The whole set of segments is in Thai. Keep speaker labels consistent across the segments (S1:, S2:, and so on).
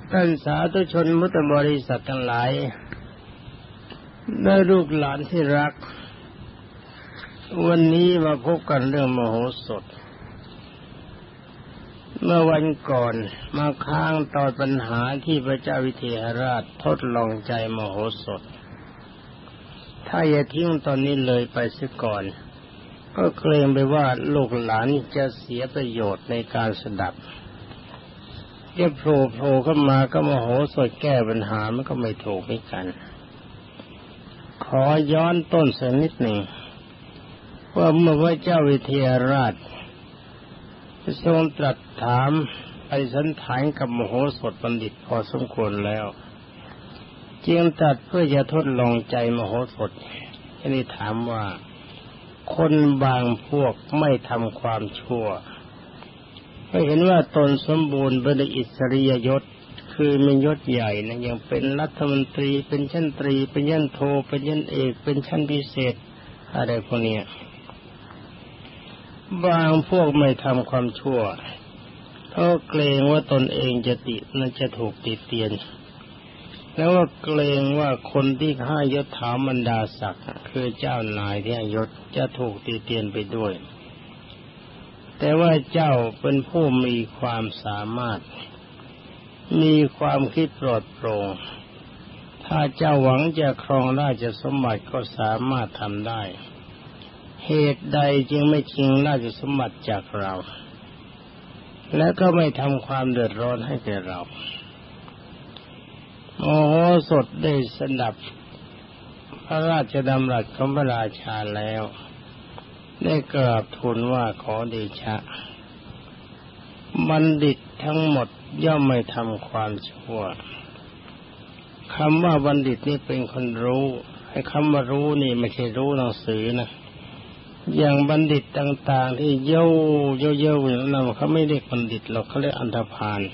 S1: ท่านสาธุชนพุทธบริษัททั้งหลายและลูกหลานที่รักวันนี้มาพบกันเรื่องมโหสถเมื่อวันก่อนมาค้างตอบปัญหาที่พระเจ้าวิเทหราชทดลองใจมโหสถถ้าอย่าทิ้งตอนนี้เลยไปเสียก่อนก็เกรงไปว่าลูกหลานจะเสียประโยชน์ในการสดับแค่โผล่เข้ามาก็มโหสถแก้ปัญหามันก็ไม่ถูกไม่กันขอย้อนต้นสักนิดหนึ่งว่าเมื่อพระเจ้าวิเทหราชทรงตรัสถามไปสันถานกับมโหสถบัณฑิตพอสมควรแล้วจึงตรัสเพื่อจะทดลองใจมโหสถนี่ถามว่าคนบางพวกไม่ทำความชั่วไม่เห็นว่าตนสมบูรณ์เป็นอิสริยยศคือมียศใหญ่นะยังเป็นรัฐมนตรีเป็นชั้นตรีเป็นชั้นโทเป็นชั้นเอกเป็นชั้นพิเศษอะไรพวกนี้บางพวกไม่ทำความชั่วเพราะเกรงว่าตนเองจะจะถูกติเตียนแล้วว่าเกรงว่าคนที่ให้ยศถาบรรดาศักดิ์คือเจ้านายที่ให้ยศจะถูกติเตียนไปด้วยแต่ว่าเจ้าเป็นผู้มีความสามารถมีความคิดปลอดโปร่งถ้าเจ้าหวังจะครองราชสมบัติก็สามารถทำได้เหตุใดจึงไม่ชิงราชสมบัติจากเราและก็ไม่ทำความเดือดร้อนให้แก่เรามโหสถได้สดับพระราชดำรัสของพระราชาแล้วได้กราบทูลว่าขอเดชะบัณฑิตทั้งหมดย่อมไม่ทำความชั่วคำว่าบัณฑิตนี่เป็นคนรู้ให้คำว่ารู้นี่ไม่ใช่รู้หนังสือนะอย่างบัณฑิตต่างๆที่เย่ออย่างนั้นเขาไม่เรียกบัณฑิตหรอกเขาเรียกอันธพาล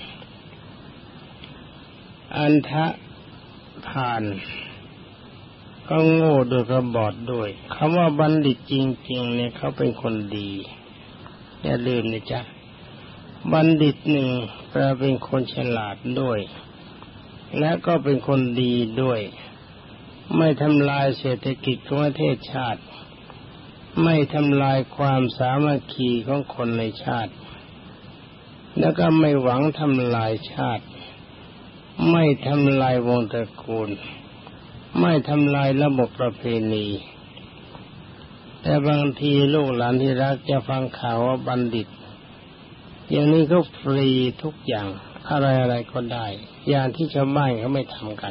S1: อันธพาลก็โง่โดยกระบอดด้วยคำว่าบัณฑิตจริงๆเนี่ยเขาเป็นคนดีอย่าลืมนะจ๊ะบัณฑิตหนึ่งแปลเป็นคนฉลาดด้วยและก็เป็นคนดีด้วยไม่ทำลายเศรษฐกิจของประเทศชาติไม่ทำลายความสามัคคีของคนในชาติแล้วก็ไม่หวังทำลายชาติไม่ทำลายวงตระกูลไม่ทำลายระบบประเพณีแต่บางทีลูกหลานที่รักจะฟังข่าวว่าบัณฑิตอย่างนี้ก็ฟรีทุกอย่างอะไรก็ได้อย่างที่ชาวบ้านเขาไม่ทำกัน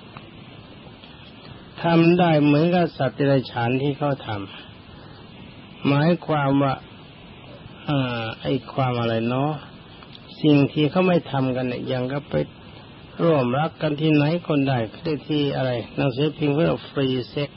S1: ทำได้เหมือนกับสัตว์เดรัจฉานที่เขาทำหมายความว่าไอ้ความอะไรเนาะสิ่งที่เขาไม่ทำกันเนี่ยอย่างก็ไปร่วมรักกันที่ไหนคนได้ได้ที่อะไรหนังสือพิมพ์ว่าฟรีเซ็ก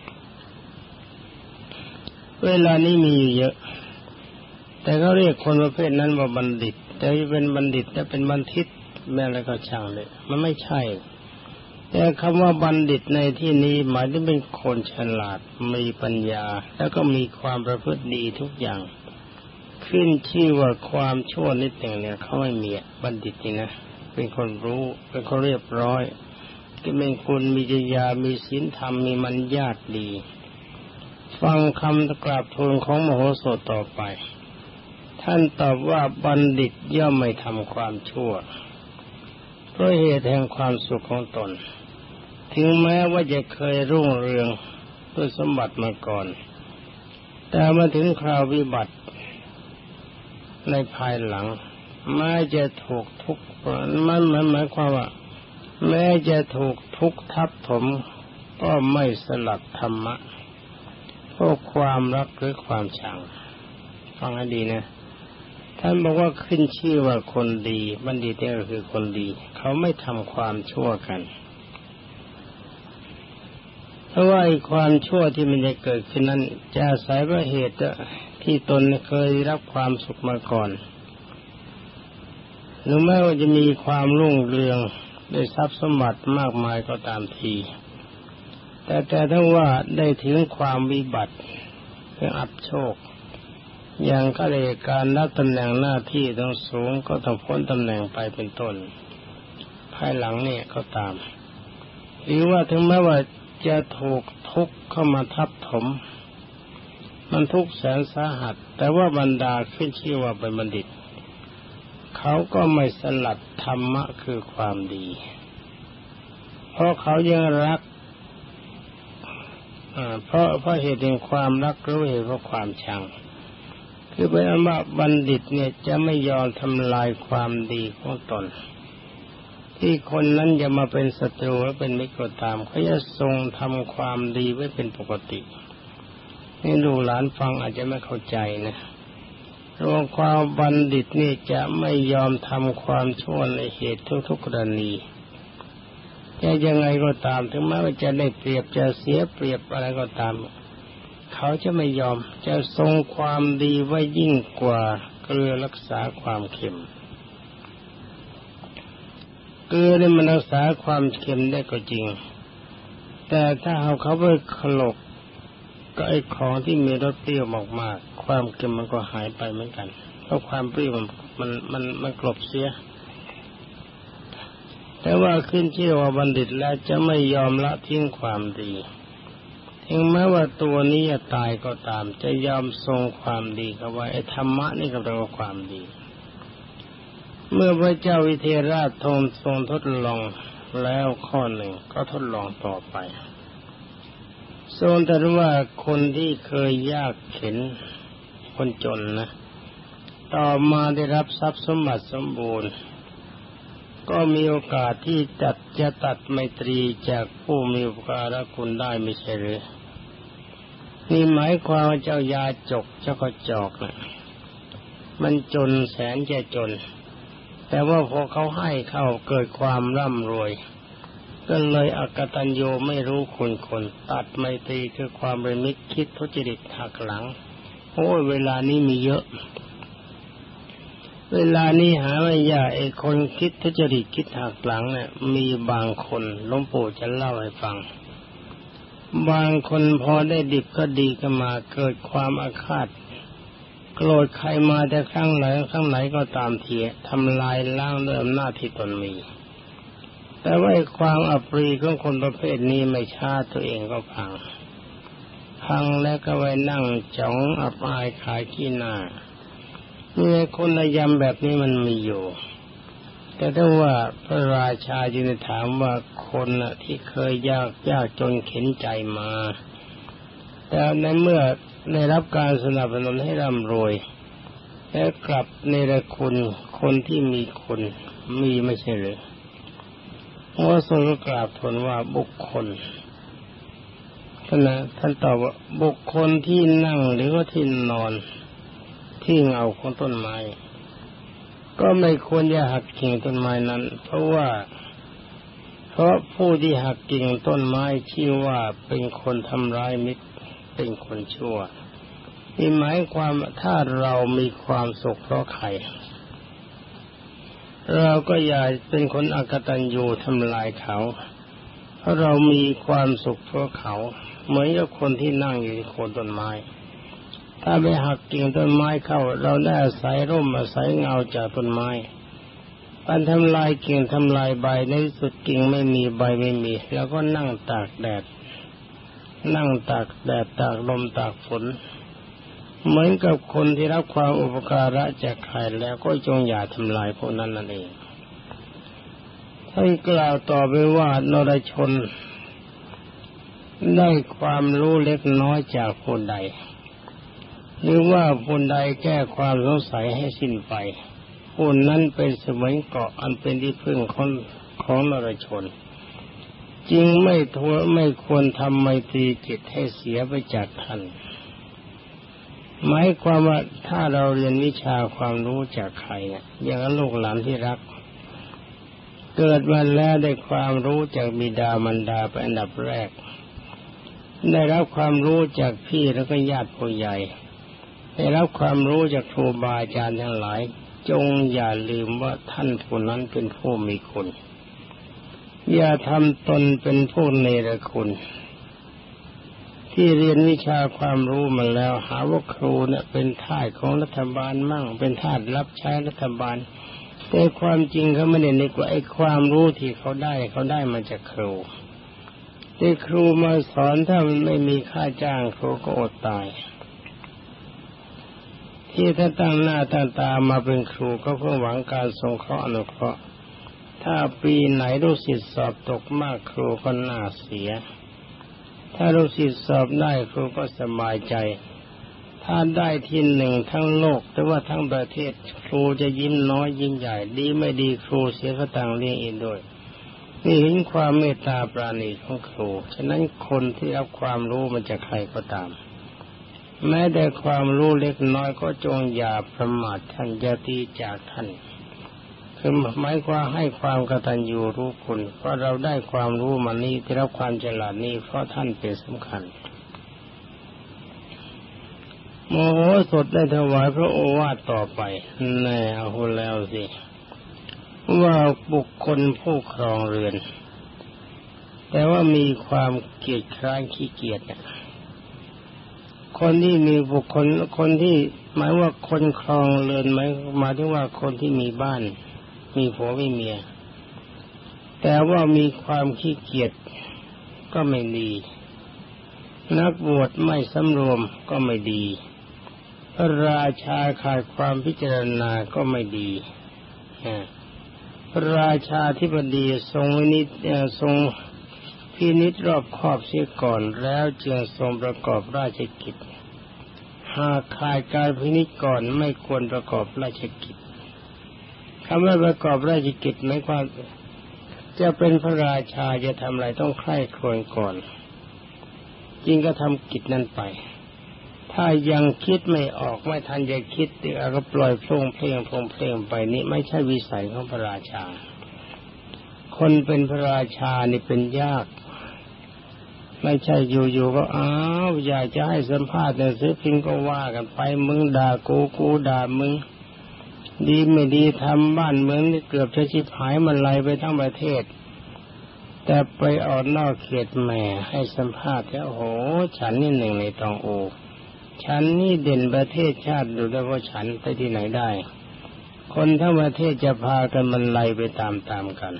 S1: เวลานี้มีอยู่เยอะแต่เขาเรียกคนประเภทนั้นว่าบัณฑิตแต่เป็นบัณฑิตแต่เป็นบัณฑิตแม้อะไรก็ช่างเลยมันไม่ใช่แต่คำว่าบัณฑิตในที่นี้หมายถึงเป็นคนฉลาดมีปัญญาแล้วก็มีความประพฤติดีทุกอย่างขึ้นชื่อว่าความชั่วนิดหนึ่งเนี่ยเขาไม่มีบัณฑิตนี่นะเป็นคนรู้เป็นคนเรียบร้อยที่เป็นคนมีจริยามีศีลธรรมมีมัญญาติดีฟังคำกราบทูลของมโหสถต่อไปท่านตอบว่าบัณฑิตย่อมไม่ทำความชั่วเพราะเหตุแห่งความสุขของตนถึงแม้ว่าจะเคยรุ่งเรืองด้วยสมบัติมาก่อนแต่มาถึงคราววิบัติในภายหลังแม้จะถูกทุกข์มันหมายความว่าแม้จะถูกทุกข์ทับถมก็ไม่สลัดธรรมะเพราะความรักหรือความชังฟังให้ดีนะท่านบอกว่าขึ้นชื่อว่าคนดีบัณฑิตนี่ก็คือคนดีเขาไม่ทำความชั่วกันเพราะว่าความชั่วที่มันจะเกิดขึ้นนั้นจะอาศัยว่าเหตุที่ตนเคยรับความสุขมาก่อนหรือแม้ว่าจะมีความรุ่งเรืองได้ทรัพย์สมบัติมากมายก็ตามทีแต่ถ้าว่าได้ถึงความวิบัติคืออับโชคอย่างข้าราชการรับตำแหน่งหน้าที่ต้องสูงก็ต้องพ้นตำแหน่งไปเป็นต้นภภายหลังเนี่ยก็ตามหรือว่าถึงแม้ว่าจะถูกทุกข์เข้ามาทับถมมันทุกข์แสนสาหัสแต่ว่าบรรดาขึ้นชื่อว่าเป็นบัณฑิตเขาก็ไม่สลัดธรรมะคือความดีเพราะเขายังรักเพราะเหตุแห่งความรักหรือเหตุเพราะความชังคือเป็นอันว่าบัณฑิตเนี่ยจะไม่ยอมทำลายความดีของตนที่คนนั้นจะมาเป็นศัตรูและเป็นมิตรก็ตามเขาจะทรงทำความดีไว้เป็นปกตินี่ดูหลานฟังอาจจะไม่เข้าใจนะเพราะความบัณฑิตนี่จะไม่ยอมทำความชั่วในเหตุทุกๆกรณีจะยังไงก็ตามถึงแม้ว่าจะได้เปรียบจะเสียเปรียบอะไรก็ตามเขาจะไม่ยอมจะทรงความดีไว้ยิ่งกว่าเกลือรักษาความเค็มเกลือเนี่ยมันรักษาความเค็มได้ก็จริงแต่ถ้าเอาเขาไปขลกก็ไอ้ของที่มีรสเปรี้ยวมากๆความเค็มมันก็หายไปเหมือนกันเพราะความเปรี้ยวมันกลบเสียแต่ว่าขึ้นชื่อว่าบัณฑิตแล้วจะไม่ยอมละทิ้งความดีถึงแม้ว่าตัวนี้จะตายก็ตามจะยอมทรงความดีเอาไว้ไอ้ธรรมะนี่ก็เป็นความดีเมื่อพระเจ้าวิเทหราชทรงทดลองแล้วข้อหนึ่งก็ทดลองต่อไปทรงตรัสว่าคนที่เคยยากเข็ญคนจนนะต่อมาได้รับทรัพย์สมบัติสมบูรณ์ก็มีโอกาสที่จะตัดไมตรีจากผู้มีอุปการะคุณได้ไม่ใช่หรือนี่หมายความว่าเจ้ายาจกเจ้ากระจอกนะมันจนแสนจะจนแต่ว่าพอเขาให้เข้าเกิดความร่ำรวยก็เลยอกตัญญูไม่รู้คุณคนตัดไมตรีคือความเป็นมิตรคิดทุจริตหักหลังโอ้เวลานี้มีเยอะเวลานี้หาไม่ยากไอ้คนคิดทุจริตคิดหักหลังเนี่ยมีบางคนหลวงปู่จะเล่าให้ฟังบางคนพอได้ดิบก็ดีก็มาเกิดความอาฆาตโกรธใครมาแต่ครั้งไหนก็ตามทีทำลายล้างด้วยอำนาจที่ตนมีแต่ว่าความอัปรีของคนประเภทนี้ไม่ช้าตัวเองก็พังแล้วก็ไว้นั่งจ้องอับอายขายขี้หน้านี่คนระยำแบบนี้มันมีอยู่แต่ถ้าว่าพระราชาจึงถามว่าคนที่เคยยากจนเข็นใจมาแต่ในเมื่อได้รับการสนับสนุนให้ร่ำรวยและกลับเนรคุณคนที่มีคุณมีไม่ใช่หรือว่าทรงกราบทูลว่าบุคคลท่านตอบว่าบุคคลที่นั่งหรือว่าที่นอนที่เงาของต้นไม้ก็ไม่ควรจะหักกิ่งต้นไม้นั้นเพราะผู้ที่หักกิ่งต้นไม้ชื่อว่าเป็นคนทำร้ายมิตรเป็นคนชั่วนี่หมายความถ้าเรามีความสุขเพราะใครเราก็อย่าเป็นคนอกตัญญูทำลายเขาเพราะเรามีความสุขเพราะเขาเหมือนกับคนที่นั่งอยู่ที่โคนต้นไม้ถ้าไปหักกิ่งต้นไม้เข้าเราได้อาศัยร่มอาศัยเงาจากต้นไม้การทำลายกิ่งทำลายใบในสุดกิ่งไม่มีใบไม่มีแล้วก็นั่งตากแดดตากลมตากฝนเหมือนกับคนที่รับความอุปการะจากใครแล้วก็จงอย่าทำลายพวกนั้นนั่นเองท่านกล่าวต่อไปว่านรชนได้ความรู้เล็กน้อยจากผู้ใดหรือว่าผู้ใดแก้ความสงสัยให้สิ้นไปผู้นั้นเป็นเสมือนเกาะอันเป็นที่พึ่งของนรชนจึงไม่ควรทำไมตรีจิตให้เสียไปจากท่านหมายความว่าถ้าเราเรียนวิชาความรู้จากใครเนี่ยอย่างลูกหลานที่รักเกิดมาแล้วได้ความรู้จากบิดามารดาเป็นอันดับแรกได้รับความรู้จากพี่แล้วก็ญาติผู้ใหญ่ได้รับความรู้จากครูบาอาจารย์ทั้งหลายจงอย่าลืมว่าท่านผู้นั้นเป็นผู้มีคุณอย่าทำตนเป็นผู้เนรคุณที่เรียนวิชาความรู้มาแล้วหาว่าครูเนี่ยเป็นทาสของรัฐบาลมั่งเป็นทาสรับใช้รัฐบาลแต่ความจริงเขาไม่ได้นึกว่าไอ้ความรู้ที่เขาได้มาจากครูที่ครูมาสอนถ้ามันไม่มีค่าจ้างครูก็อดตายที่ถ้าตั้งหน้าตั้งตามาเป็นครูก็เพื่อหวังการสงเคราะห์อนุเคราะห์ถ้าปีไหนลูกศิษย์สอบตกมากครูก็น่าเสียถ้าลูกศิษย์สอบได้ครูก็สบายใจถ้าได้ที่หนึ่งทั้งโลกแต่ว่าทั้งประเทศครูจะยิ้มน้อยยิ้มใหญ่ดีไม่ดีครูเสียสตังค์เลี้ยงเองด้วยนี่เห็นความเมตตาปราณีของครูฉะนั้นคนที่รับความรู้มันจะใครก็ตามแม้แต่ความรู้เล็กน้อยก็จงอย่าประมาทท่านอย่าตีจากท่านคือหมายความให้ความกตัญญูรู้คุณเพราะเราได้ความรู้มานี้ที่รับความฉลาดนี้เพราะท่านเป็นสำคัญโมโหสถได้ถวายพระโอวาทต่อไปแน่เอาแล้วสิว่าบุคคลผู้ครองเรือนแต่ว่ามีความเกียจคร้านขี้เกียจคนที่มีบุคคลคนที่หมายว่าคนครองเรือนหมายถึงว่าคนที่มีบ้านมีผัวมีเมียแต่ว่ามีความขี้เกียจก็ไม่ดีนักบวชไม่สำรวมก็ไม่ดีพระราชาขาดความพิจารณาก็ไม่ดีพระราชาธิบดีทรงพินิจรอบคอบเสียก่อนแล้วจึงทรงประกอบราชกิจหากขาดการพินิจก่อนไม่ควรประกอบราชกิจคำว่าประกอบราชกิจหมายความจะเป็นพระราชาจะทำอะไรต้องใคร่ครวญก่อนจึงก็ทำกิจนั้นไปถ้ายังคิดไม่ออกไม่ทันจะคิดก็ปล่อยโพล่งเพลงไปนี่ไม่ใช่วิสัยของพระราชาคนเป็นพระราชานี่เป็นยากไม่ใช่อยู่ๆก็อยากจะให้สัมภาษณ์หนังสือพิมพ์ก็ว่ากันไปมึงด่ากูด่ามึงดีไม่ดีทำบ้านเมืองนี่เกือบจะชิบหายมันไหลไปทั้งประเทศแต่ไปออกนอกเขตแหม่ให้สัมภาษณ์แล้วโอ้โหฉันนี่หนึ่งในตองโอฉันนี่เด่นประเทศชาติดูแล้วว่าฉันไปที่ไหนได้คนทั้งประเทศจะพากันมันไหลไปตามกัน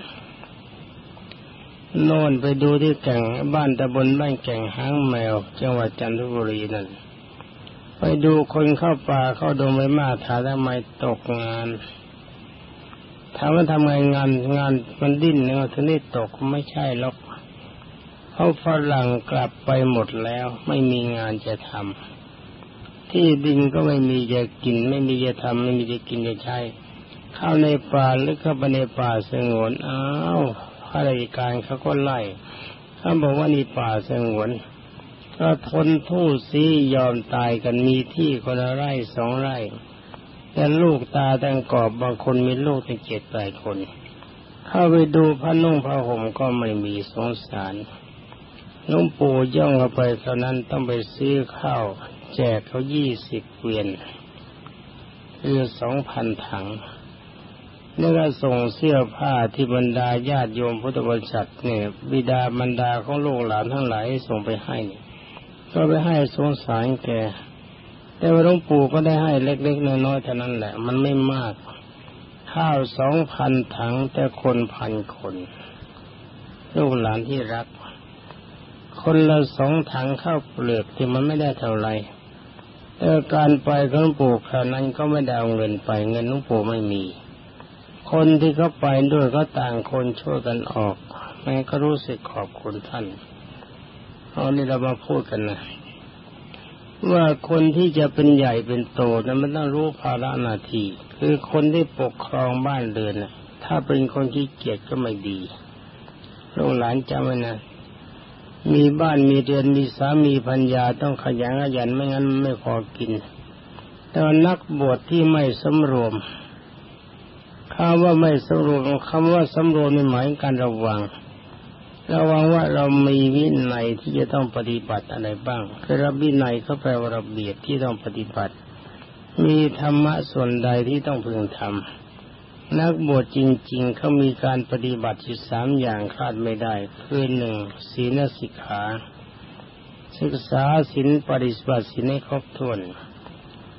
S1: โน่นไปดูที่แก่งบ้านตำบลบ้านแก่งหางแมวจังหวัดจันทบุรีนั่นไปดูคนเข้าป่าเข้าดงไปมาถามทำไมตกงานถามว่าทำไงงานมันดิ้นเนี่ยถึงได้ตกไม่ใช่หรอกเขาฝรั่งกลับไปหมดแล้วไม่มีงานจะทำที่ดินก็ไม่มีจะกินไม่มีจะทำไม่มีจะกินจะใช้เข้าในป่าหรือเข้าไปในป่าสงวนข้าราชการเขาก็ไล่เขาบอกว่านี่ป่าสงวนก็ทนทู่ซียอมตายกันมีที่คนละไร่2 ไร่แต่ลูกตาตั้งกอบบางคนมีลูกถึง7-8 คนเข้าไปดูผ้านุ่งผ้าห่มก็ไม่มีสงสารหลวงปู่ย่องเข้าไปเท่านั้นต้องไปซื้อข้าวแจกเขา20 เกวียนคือ 2,000 ถังแล้วก็ส่งเสื้อผ้าที่บรรดาญาติโยมพุทธบริษัทเนี่ยบิดามารดาของลูกหลานทั้งหลายส่งไปให้ก็ไปให้สงสารแกแต่ว่าหลวงปู่ก็ได้ให้เล็กๆน้อยๆเท่านั้นแหละมันไม่มากข้าว 2,000 ถังแต่คน 1,000 คนลูกหลานที่รักคนละ2 ถังข้าวเปลือกที่มันไม่ได้เท่าไหร่แต่การไปของหลวงปู่คราวนั้นก็ไม่ได้เอาเงินไปเงินหลวงปู่ไม่มีคนที่เขาไปด้วยก็ต่างคนช่วยกันออกแม่ก็รู้สึกขอบคุณท่านนี่เรามาพูดกันนะว่าคนที่จะเป็นใหญ่เป็นโตนั้นมันต้องรู้ภาระหน้าที่คือคนที่ปกครองบ้านเรือนน่ะถ้าเป็นคนขี้เกียจก็ไม่ดีลูกหลานจำไว้นะมีบ้านมีเรือนมีสามีภรรยาต้องขยันไม่งั้นไม่พอกินแต่นักบวชที่ไม่สำรวมคำว่าไม่สำรวมคำว่าสำรวมหมายถึงการระวังว่าเรามีวินัยที่จะต้องปฏิบัติอะไรบ้างคือระวินัยเขาแปลว่าระเบียบที่ต้องปฏิบัติมีธรรมะส่วนใดที่ต้องพึงทำนักบวชจริงๆเขามีการปฏิบัติอยู่3 อย่างคาดไม่ได้คือ1ศีลสิกขาศึกษาศีลปฏิบัติศีลให้ครบถ้วน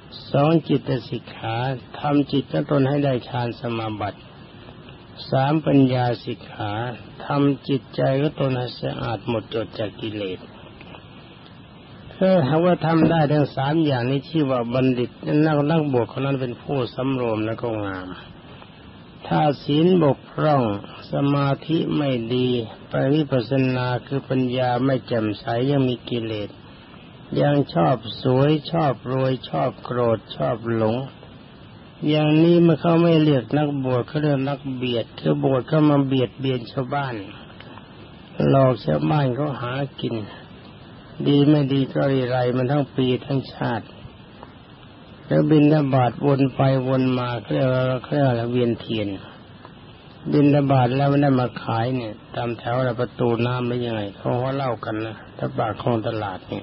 S1: 2จิตสิกขาทำจิตของตนให้ได้ฌานสมาบัติ3ปัญญาสิกขาทำจิตใจของตนให้สะอาดหมดจดจากกิเลสถ้าหากว่าทำได้ทั้ง3อย่างนี้ชื่อว่าบัณฑิตนักบวชคนนั้นเป็นผู้สำรวมและก็งามถ้าศีลบกพร่องสมาธิไม่ดีวิปัสสนาคือปัญญาไม่แจ่มใสยังมีกิเลสยังชอบสวยชอบรวยชอบโกรธชอบหลงอย่างนี้เมื่อเขาไม่เรียกนักบวชเขาเรียกนักเบียดคือบวชเข้ามาเบียดเบียนชาวบ้านหลอกชาวบ้านเขาหากินดีไม่ดีก็ไรมันทั้งปีทั้งชาติแล้วบิณฑบาตวนไปวนมาเรียกอะไรเวียนเทียนบิณฑบาตแล้วไม่ได้มาขายเนี่ยตามแถวประตูน้ำไม่ยังไงเขาเล่ากันนะถ้าปากคลองตลาดเนี่ย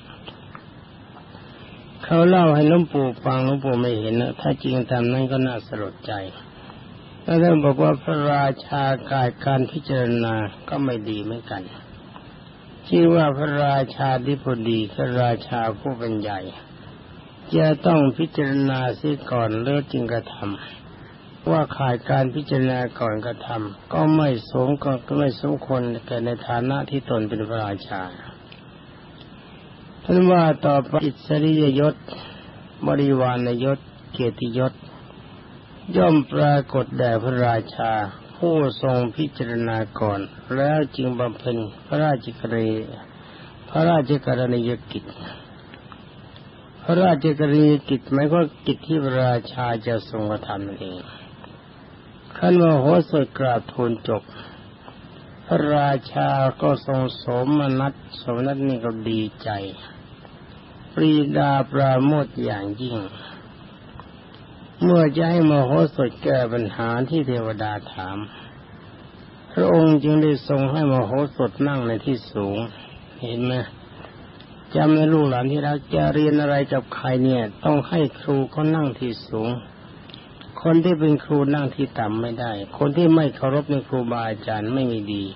S1: เขาเล่าให้หลวงปู่ฟังหลวงปู่ไม่เห็นนะถ้าจริงตามนั้นก็น่าสลดใจแล้วท่านบอกว่าพระราชากายการพิจารณาก็ไม่ดีเหมือนกันชื่อว่าพระราชาธิบดีพระราชาผู้เป็นใหญ่จะต้องพิจารณาเสียก่อนแล้วจึงกระทำว่าขาดการพิจารณาก่อนกระทำก็ไม่สมควรแก่ในฐานะที่ตนเป็นพระราชาท่านว่าต่อไปอิสริยยศบริวารยศเกียรติยศย่อมปรากฏแด่พระราชาผู้ทรงพิจารณาก่อนแล้วจึงบำเพ็ญพระราชกรณียกิจพระราชกรณียกิจหมายความกิจที่พระราชาจะทรงกระทำนั่นเองขั้นมโหสถกราบทูลจบพระราชาก็ทรงโสมนัสนี่ก็ดีใจปรีดาปราโมทย์อย่างยิ่งเมื่อจะให้มโหสถแก้ปัญหาที่เทวดาถามพระองค์จึงได้ทรงให้มโหสถนั่งในที่สูงเห็นไหมจำในลูกหลานที่รักจะเรียนอะไรกับใครเนี่ยต้องให้ครูเขานั่งที่สูงคนที่เป็นครูนั่งที่ต่ำไม่ได้คนที่ไม่เคารพในครูบาอาจารย์ไม่มีดี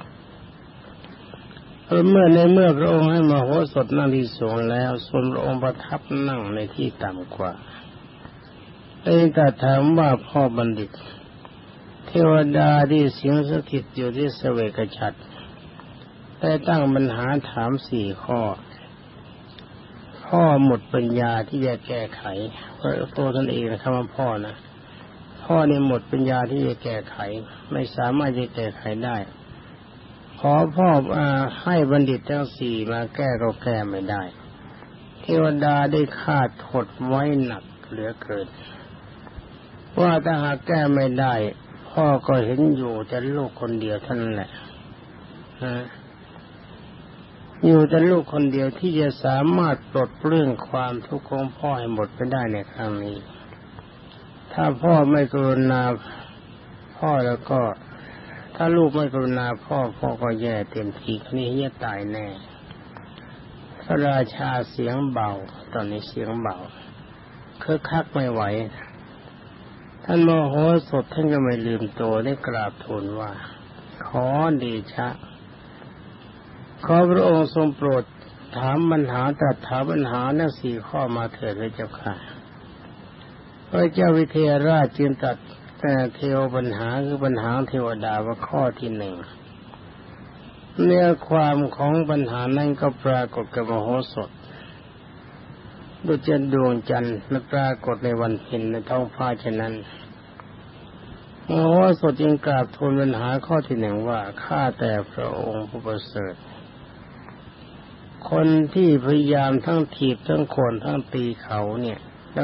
S1: เมื่อพระองค์ให้มโหสถนั่งที่สูงแล้วส่วนพระองค์ประทับนั่งในที่ต่ำกว่าแต่ถามว่าพ่อบัณฑิตเทวดาที่สิงสถิตอยู่ที่เสวกฉัตรได้ตั้งปัญหาถาม4 ข้อพ่อหมดปัญญาที่จะแก้ไขเพราะตัวท่านเองนะคำว่าพ่อนะพ่อเนี่ยหมดปัญญาที่จะแก้ไขไม่สามารถจะแก้ไขได้ขอพ่อให้บัณฑิตทั้ง4มาแก้ก็แก้ไม่ได้เทวดาได้คาดโทษไว้หนักเหลือเกินว่าถ้าหากแก้ไม่ได้พ่อก็เห็นอยู่แต่ลูกคนเดียวเท่านั้นแหละอยู่แต่ลูกคนเดียวที่จะสามารถปลดเปลื้องความทุกข์ของพ่อให้หมดไปได้ในครั้งนี้ถ้าพ่อไม่กรุณาพ่อแล้วก็ถ้าลูกไม่กรุณาพ่อก็แย่เต็มทีคนี้จะตายแน่พระราชาเสียงเบาตอนนี้เสียงเบาคักไม่ไหวท่านมโหสถท่านก็ไม่ลืมตัวได้กราบทูลว่าขอเดชะขอพระองค์ทรงโปรดถามปัญหาตรัสถามปัญหาทั้ง4 ข้อมาเถิดพระเจ้าค่ะพระเจ้าวิเทหราชจึงตรัสเทวปัญหาคือปัญหาเทวดาว่าข้อที่1เนื้อความของปัญหานั้นก็ปรากฏกับมโหสถดุจดวงจันทร์มันปรากฏในวันเพ็ญในท้องฟ้าฉะนั้นมโหสถจึงกราบทูลปัญหาข้อที่1ว่าข้าแต่พระองค์ผู้ประเสริฐคนที่พยายามทั้งถีบทั้งโค่นทั้งตีเขาเนี่ยแล้ว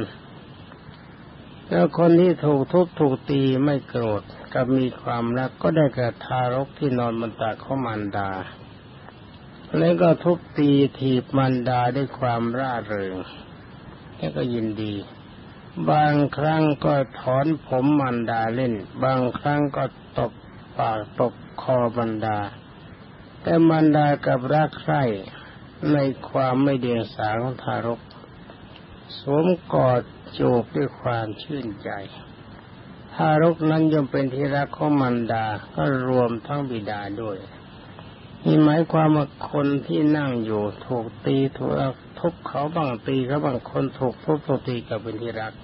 S1: คนที่ถูกทุบถูกตีไม่โกรธกับมีความรักก็ได้แก่ทารกที่นอนบนตักของมารดาแล้วก็ทุบตีถีบมารดาด้วยความร่าเริงแล้วก็ยินดีบางครั้งก็ถอนผมมารดาเล่นบางครั้งก็ตบปากตบคอมารดาแต่มารดากับรักใคร่ในความไม่เดียงสาของทารกสวมกอดจูบด้วยความชื่นใจทารกนั้นย่อมเป็นที่รักของมารดาก็รวมทั้งบิดาด้วยนี่หมายความว่าคนที่นั่งอยู่ถูกตีถูกทุบเขาบ้างตีเขาบ้างคนถูกทุบถูกตีกับเป็นที่รัก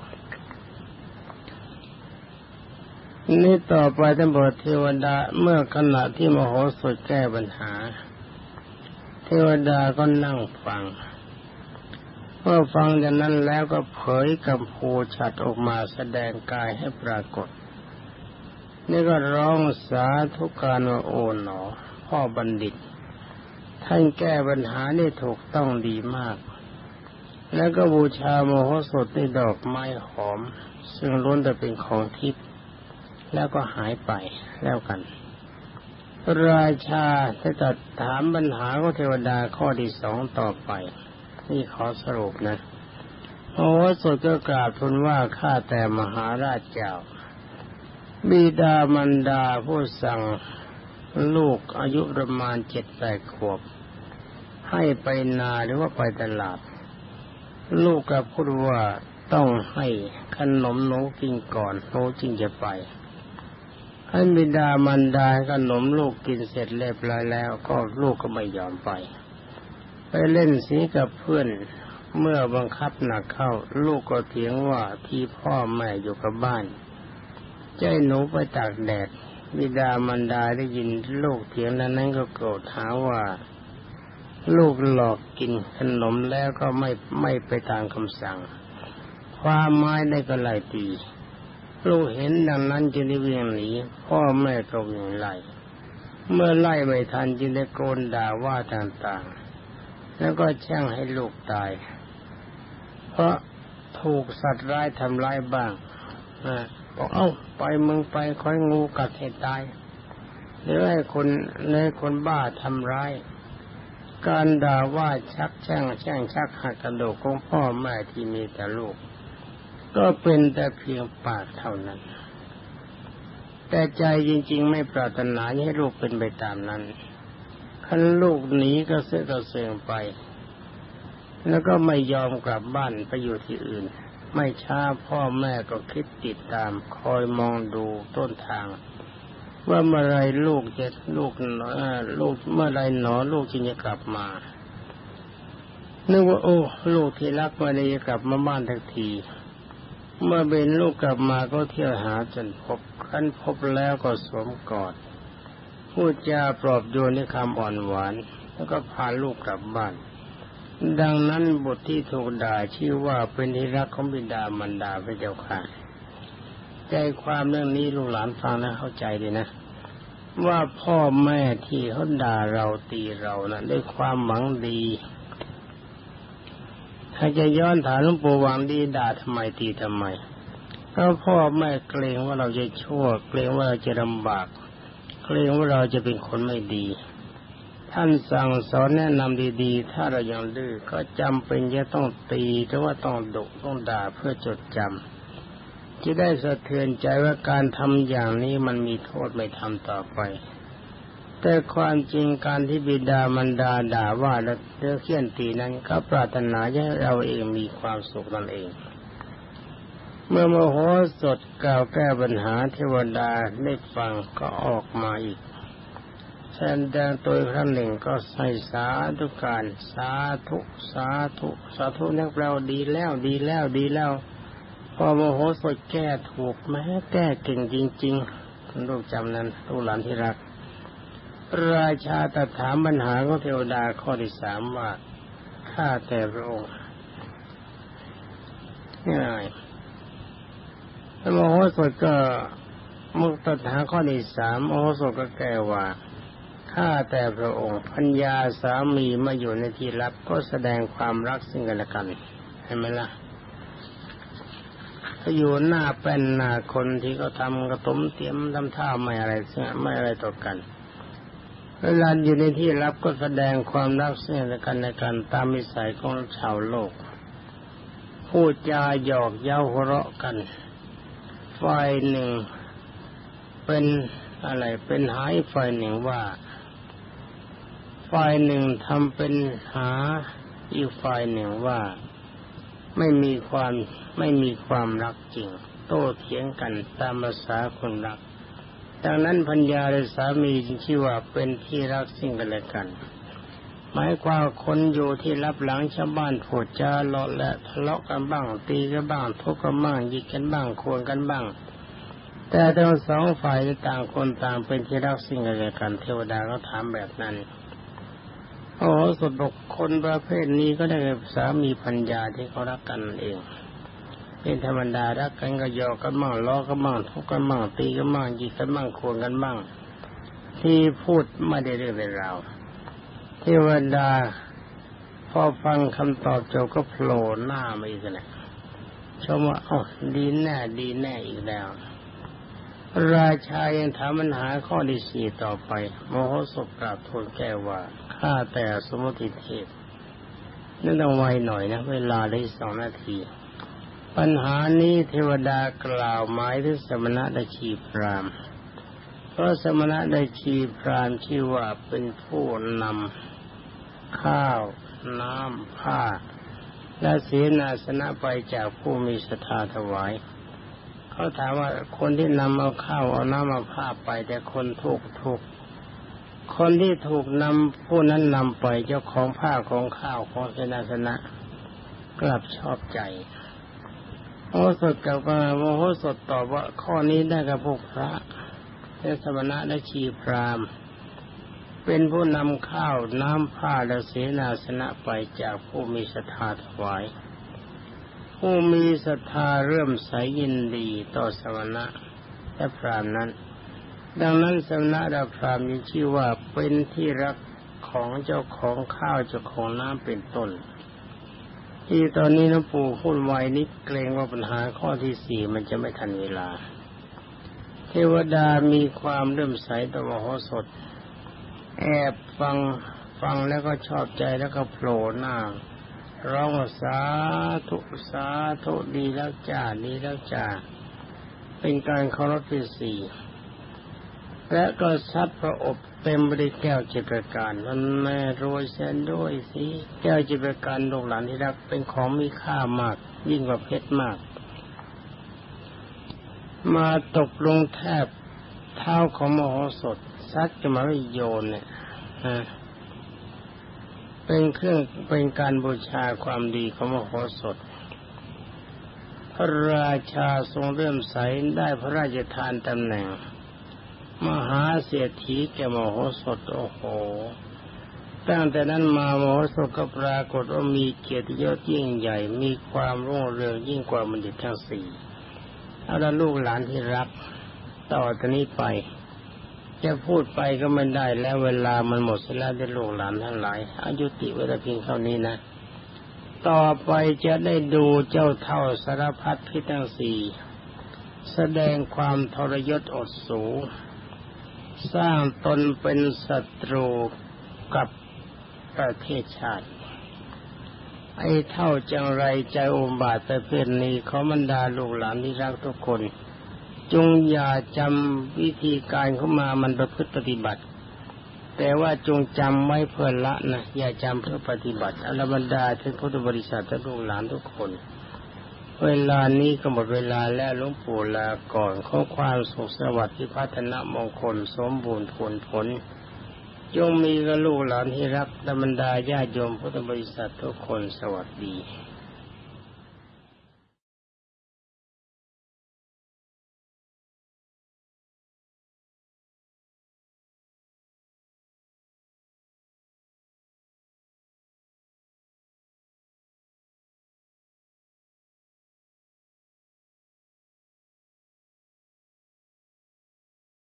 S1: นี่ต่อไปท่านบอกเทวดาเมื่อขณะที่มโหสถแก้ปัญหาเทวดาก็นั่งฟังเมื่อฟังจากนั้นแล้วก็เผยกัมพูฉัตรออกมาแสดงกายให้ปรากฏนี่ก็ร้องสาธุการว่าโอ๋หนอพ่อบัณฑิตท่านแก้ปัญหาได้ถูกต้องดีมากแล้วก็บูชาโมโหสถด้วยดอกไม้หอมซึ่งล้วนแต่เป็นของทิพย์แล้วก็หายไปแล้วกันราชาได้ตรัสถามปัญหาของเทวดาข้อที่สองต่อไปนี่ขอสรุปนะโมโหสถก็กราบทูลว่าข้าแต่มหาราชเจ้าบิดามารดาผู้สั่งลูกอายุประมาณ7-8 ขวบให้ไปนาหรือว่าไปตลาดลูกก็พูดว่าต้องให้ขนมหนูกินก่อนหนูจึงจะไปให้บิดามารดาให้ขนมลูกกินเสร็จเรียบร้อยแล้วก็ลูกก็ไม่ยอมไปเล่นสีกับเพื่อนเมื่อบังคับหนักเข้าลูกก็เถียงว่าที่พ่อแม่อยู่กับบ้านจะให้หนูไปตากแดดบิดามารดาได้ยินลูกเถียงนั้นก็โกรธหาว่าลูกหลอกกินขนมแล้วก็ไม่ไปตามคำสั่งความไม้ได้ก็ไล่ตีลูกเห็นดังนั้นจึงได้วิ่งหนีพ่อแม่ก็วิ่งไล่เมื่อไล่ไม่ทันจึงได้โกนด่าว่าต่างๆแล้วก็แช่งให้ลูกตายเพราะถูกสัตว์ร้ายทำร้ายบ้างบอกเอ้าไปมึงไปค่อยงูกัดให้ตายหรือให้คนบ้าทำร้ายการด่าว่าชักแช่งชักหักกระดูกของพ่อแม่ที่มีแต่ลูกก็เป็นแต่เพียงปากเท่านั้นแต่ใจจริงๆไม่ปรารถนาให้ลูกเป็นไปตามนั้นคันลูกหนีก็เสื่อไปแล้วก็ไม่ยอมกลับบ้านไปอยู่ที่อื่นไม่ช้าพ่อแม่ก็คิดติดตามคอยมองดูต้นทางว่าเมื่อไรลูกเมื่อไรหนอลูกจึงจะกลับมานึกว่าโอ้ลูกที่รักมาได้กลับมาบ้านทันทีเมื่อเป็นลูกกลับมาก็เที่ยวหาจนพบคันพบแล้วก็สวมกอดพูดจาปลอบโยนด้วยคำอ่อนหวานแล้วก็พาลูกกลับบ้านดังนั้นบทที่ถูกด่าชื่อว่าเป็นที่รักของบิดามารดาพระเจ้าค่ะใจความเรื่องนี้ลูกหลานฟังนะเข้าใจดีนะว่าพ่อแม่ที่เขาด่าเราตีเรานะด้วยความหวังดีถ้าจะย้อนถามหลวงปู่หวังดีด่าทำไมตีทำไมก็พ่อแม่เกรงว่าเราจะชั่วเกรงว่าเราจะลำบากเกรงว่าเราจะเป็นคนไม่ดีท่านสั่งสอนแนะนำดีๆถ้าเรายังดื้อก็จำเป็นจะต้องตีหรือว่าต้องดุต้องด่าเพื่อจดจำจะได้สะเทือนใจว่าการทำอย่างนี้มันมีโทษไม่ทำต่อไปแต่ความจริงการที่บิดามารดาด่าว่าและเคี่ยนตีนั้นก็ปรารถนาให้เราเองมีความสุขนั่นเองเมื่อโมโหสถกล่าวแก้ปัญหาเทวดาได้ฟังก็ออกมาอีกแสดงตัวครั้งหนึ่งก็ใส่สาธุการสาธุสาธุสาธุนักเราดีแล้วพอโมโหสถแก้ถูกแม้แก้เก่งจริงๆคุณลูกจำนั้นลูกหลานที่รักราชาตรัสถามปัญหาของเทวดาข้อที่สามว่าข้าแต่พระองค์ง่ายโมโหสถก็มุกตรัสถามข้อที่สามโมโหสถก็แก้ว่าข้าแต่พระองค์พัญญาสามีมาอยู่ในที่ลับก็แสดงความรักซึ่งกันและกันเห็นไหมล่ะถ้าอยู่หน้าเป็นหน้าคนที่เขาทำกระตุ้มเตรียมทำท่าไม่อะไรต่อกันเวลาอยู่ในที่ลับก็แสดงความรักซึ่งกันและกันตามนิสัยของชาวโลกพูดจาหยอกเย้าหัวเราะกันฝ่ายหนึ่งเป็นอะไรเป็นหายฝ่ายหนึ่งว่าฝ่ายหนึ่งทำเป็นหาอีกฝ่ายหนึ่งว่าไม่มีความรักจริงโต้เถียงกันตามภาษาคนรักดังนั้นพัญญาและสามีจึงชื่อว่าเป็นที่รักซึ่งกันและกันหมายความคนอยู่ที่รับหลังชาวบ้านพูดจาเลาะและทะเลาะกันบ้างตีกันบ้างทุบกันบ้างยิงกันบ้างควงกันบ้างแต่ทั้งสองฝ่ายต่างคนต่างเป็นที่รักซึ่งกันและกันเทวดาก็ถามแบบนั้นโอ้สดบอกคนประเภทนี้ก็ได้สามีพัญญาที่เขารักกันเองเป็นธรรมดารักกันก็หยอกกันบ้างล้อกันบ้างทุบกันบ้างตีกันบ้างยิงกันบ้างควงกันบ้างที่พูดไม่ได้เรื่องเป็นราวเทวดาพอฟังคำตอบจบก็โผล่หน้ามาอีกแล้วชมว่าอ๋อดีแน่ดีแน่อีกแล้วราชายังถามปัญหาข้อที่สี่ต่อไปโมโหสพกราบทูลแก้วว่าข้าแต่สมุติเทพนั่นต้องไวหน่อยนะเวลาได้2 นาทีปัญหานี้เทวดากล่าวหมายถึงสมณะและชีพรามเพราะสมณะและชีพรามชื่อว่าเป็นผู้นำข้าวน้ำผ้าและเสนาสนะไปจากผู้มีศรัทธาถวายเขาถามว่าคนที่นำเอาข้าวเอาน้ำเอาผ้าไปแต่คนถูกคนที่ถูกนำผู้นั้นนำไปเจ้าของผ้าของข้าวของเสนาสนะกลับชอบใจโมโหสถกับโมโหสถตอบว่าข้อนี้ได้กับพวกพระและสมณะและชีพรามเป็นผู้นำข้าวน้ำผ้าและเสนาสนะไปจากผู้มีศรัทธาถวายผู้มีศรัทธาเริ่มใสยินดีต่อสมณะและพราหมณ์นั้นดังนั้นสมณะและพราหมณ์มีชื่อว่าเป็นที่รักของเจ้าของข้าวเจ้าของน้ำเป็นต้นที่ตอนนี้หลวงปู่พูดไว้นิดเกรงว่าปัญหาข้อที่4มันจะไม่ทันเวลาเทวดามีความเริ่มใสต่อมโหสถแอบฟังแล้วก็ชอบใจแล้วก็โผล่หน้าร้องสาธุสาธุดีแล้วจ้าดีแล้วจ้าเป็นการเคารพที่4และก็ซัดพระอบเต็มไปด้วยแก้วจิตประการมันแม่รวยแสนด้วยสิแก้วจิตประการลูกหลานที่รักเป็นของมีค่ามากยิ่งกว่าเพชรมากมาตกลงแทบเท้าของมโหสถซัดจะมาไม่โยนเนี่ยเป็นการบูชาความดีของมโหสถพระราชาทรงเริ่มใสได้พระราชทานตำแหน่งมหาเศรษฐีแก่มโหสถโอ้โหตั้งแต่นั้นมามโหสถก็ปรากฏว่ามีเกียรติยศยิ่งใหญ่มีความรุ่งเรืองยิ่งกว่าบัณฑิตทั้ง4เอาละลูกหลานที่รักต่อจากนี้ไปจะพูดไปก็ไม่ได้แล้วเวลามันหมดเสียแล้วได้ลูกหลานทั้งหลายอายุติไว้แต่เพียงเท่านี้นะต่อไปจะได้ดูเจ้าเท่าสารพัดพิษทั้ง4แสดงความทรยศอดสูงสร้างตนเป็นศัตรูกับประเทศชาติไอ้เท่าจังไรใจอุบาทประเภทนี้ขอบรรดาลูกหลานที่รักทุกคนจงอย่าจำวิธีการเข้ามามันประพฤติปฏิบัติแต่ว่าจงจำไว้เพื่อละนะอย่าจำเพื่อปฏิบัติอรบรรดาท่านพุทธบริษัทและลูกหลานทุกคนเวลานี้ก็หมดเวลาแล้วหลวงปู่ลาก่อนขอความสุขสวัสดิ์พิพัฒนมงคลสมบูรณ์ผลจงมีกับลูกหลานที่รักและบรรดาญาติโยมพุทธบริษัททุกคนสวัสดี